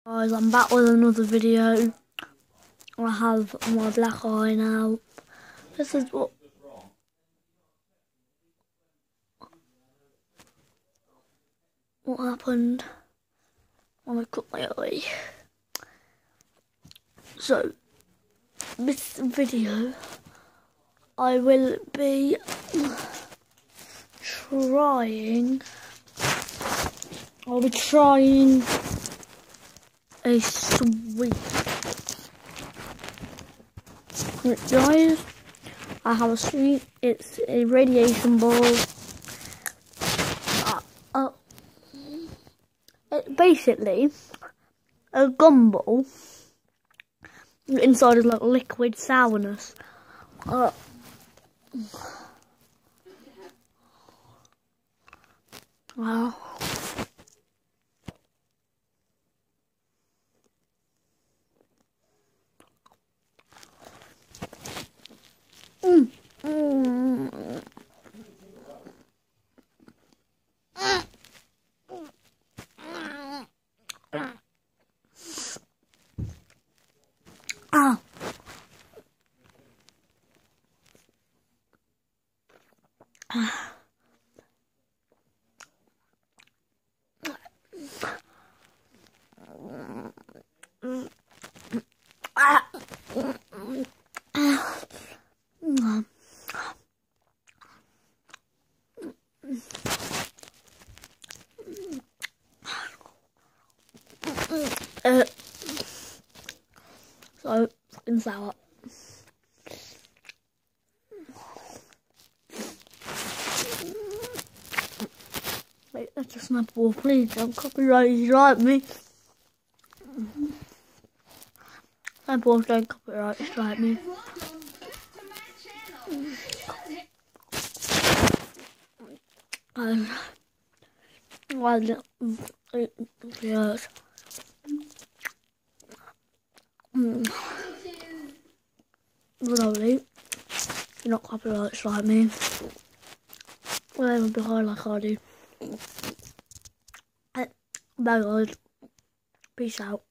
Guys, I'm back with another video. I have my black eye now. This is what happened when I cut my eye. So, this video, I will be trying. I'll be trying a sweet. Guys, I have a sweet. It's a radiation ball. It's basically a gumball. Inside is like liquid sourness. Wow. So fucking sour. Wait, that's a Snapple. Please don't copyright me. Snapple, don't copyright strike me. Yes. Lovely. You're not copyright strike me. Well, I would be hard like I do. Bye guys. Peace out.